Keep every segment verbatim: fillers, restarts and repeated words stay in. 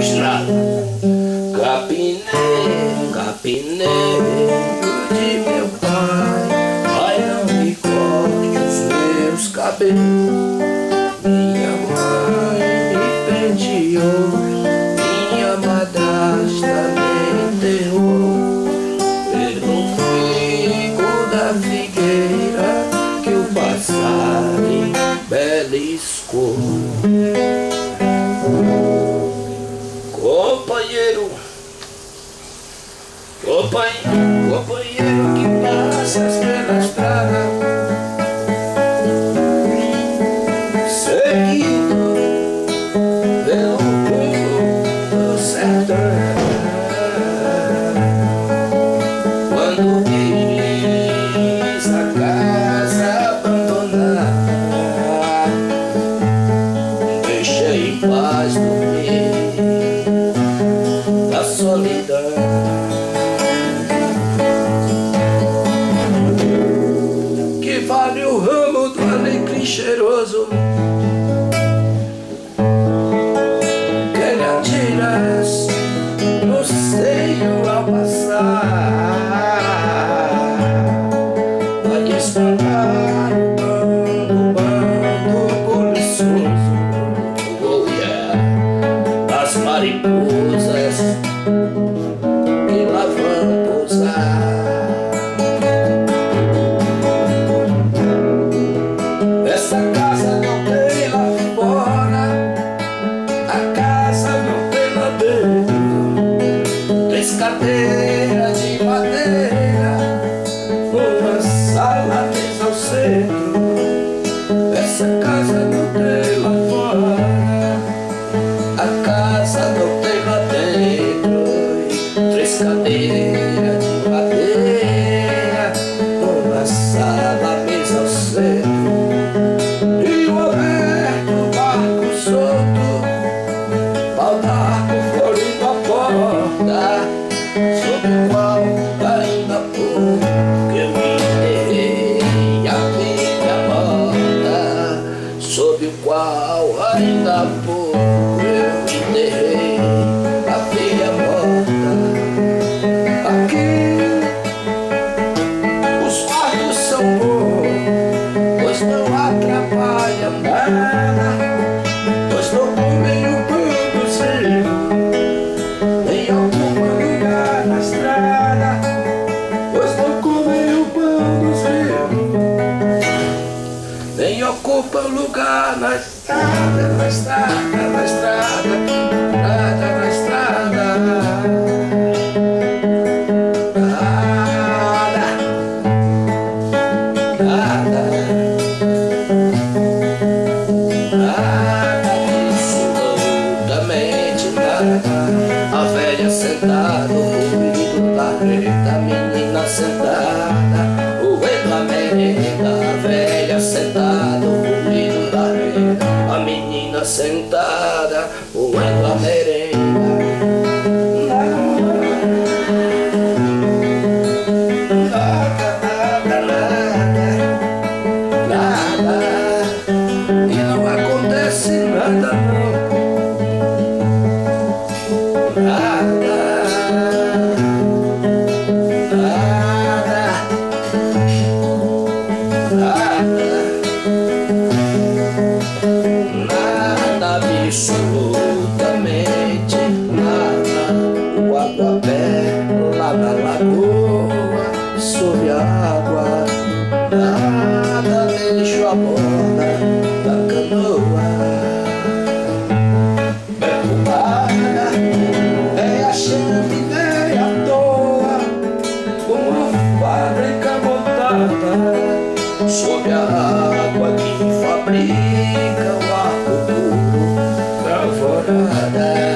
estrada. Capineiro, capineiro de meu pai, ai não me corte os meus cabelos. Minha mãe me penteou, minha madrasta me enterrou pelo figo da figueira que o passarinho beliscou. Companheiro, companheiro, companheiro que passas pela estrada, seguido pelo povo do sertão. Quando vis a casa abandonada, deixei em paz dormir da solidão. Que vale o ramo do alecrim cheiroso que ele atiras no seio ao passar, vai espantar o bando, bando coliçoso, oh yeah, as mariposas que lá vão pousar. Essa casa não tem lá fora, a casa não tem lá dentro. Três cadeiras de madeira, uma sala, mesa ao centro. Essa casa não tem lá fora, a casa não tem lá dentro. Três cadeiras de madeira, uma sala, mesa ao centro. E o aberto, barco solto, pau d'arco florido a porta, sob o qual ainda há pouco eu enterrei a filha morta, sob o qual ainda há pouco eu enterrei a filha morta. Aqui os quartos são bons, pois não atrapalham nada, pois não comem o pão dos vivos, nem ocupam lugar na estrada, pois não comem o pão dos vivos, nem ocupam lugar na estrada, na estrada, na estrada, nada na estrada. Nada, nada, absolutamente nada. A velha sentada, o ruído da rede, a menina sentada, o ruído da merenda. A velha sentada, o ruído da rede, a menina sentada, o ruído da merenda. E não acontece nada não, nada, nada, nada, nada, absolutamente nada. O aguapé lá na lagoa, sob a água, nada, deixo a borda da canoa. Berrubada é a chaminé à toa, com a fábrica montada, sob a água que fabrica o arco puro da alvorada.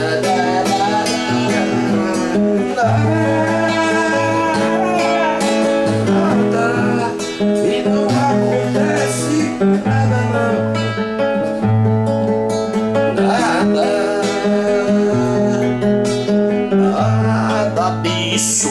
E não acontece nada não, nada, nada, bicho.